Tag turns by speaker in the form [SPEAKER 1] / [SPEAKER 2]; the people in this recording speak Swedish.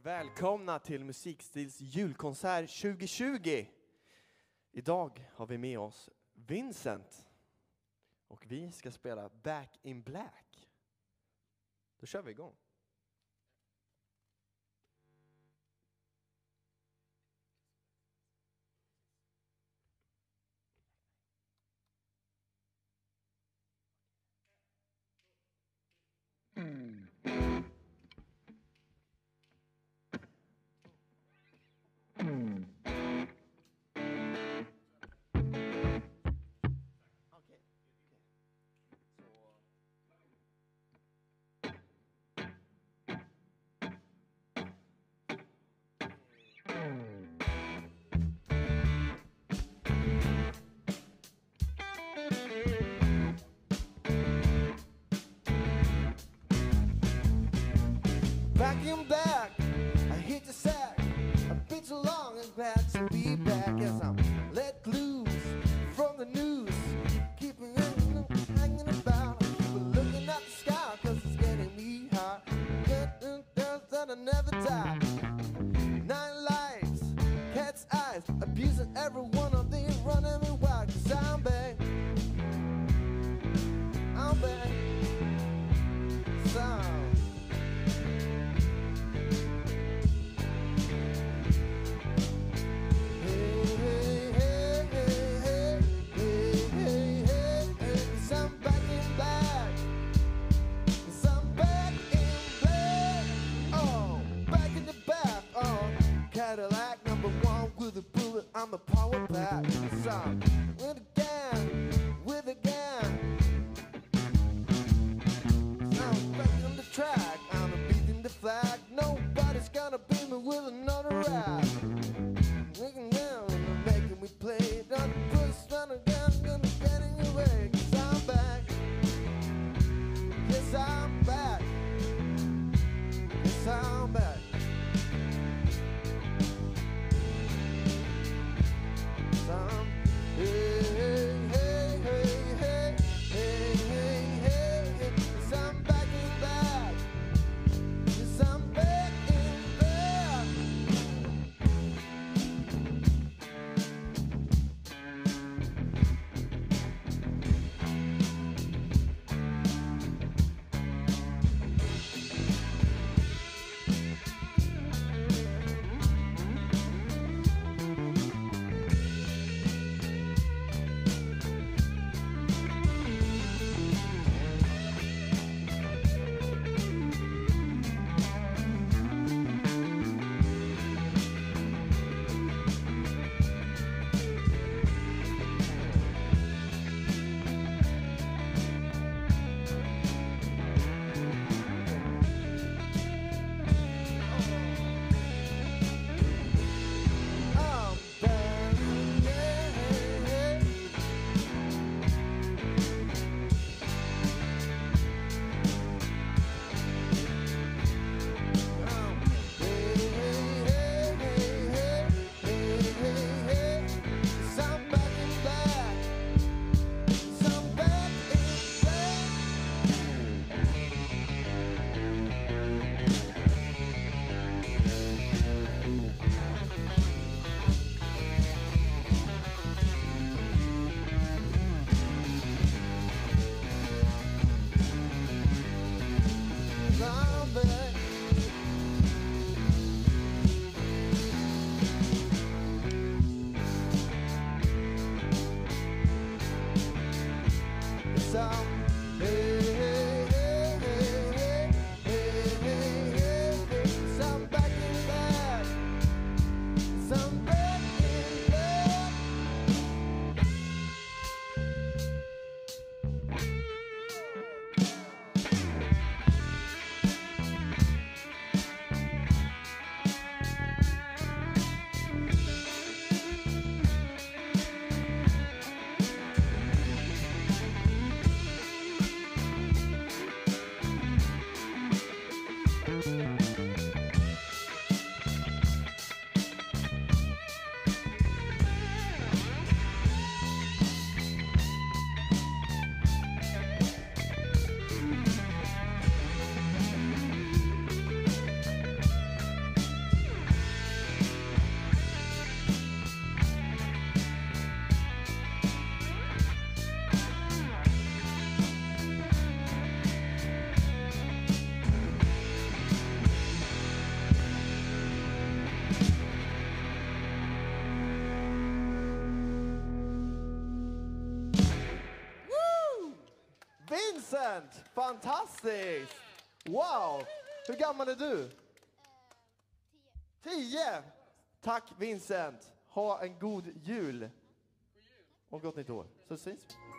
[SPEAKER 1] Välkomna till Musikstils julkonsert 2020. Idag har vi med oss Vincent. Och vi ska spela Back in Black. Då kör vi igång. Back in black, I hit the sack. I've been so long and glad to be back as I'm let loose from the news. Keeping hanging about, but looking at the sky 'cause it's getting me hot. That I never die. Nine lives, cat's eyes, abusing every one of them, running me wild 'cause I'm back. I'm back. So Cadillac #1 with a bullet, I'm a power pack. So, with a gang. So I'm back on the track, I'm beating the flag. Nobody's gonna beat me with another rap. Making me play. Don't push on again, gonna get in your way. 'Cause I'm back. Yes, I'm back. Yes, I'm back. Vincent! Fantastiskt! Wow! Hur gammal är du? 10! Tack Vincent! Ha en god jul! Och gott nytt år. Så syns vi.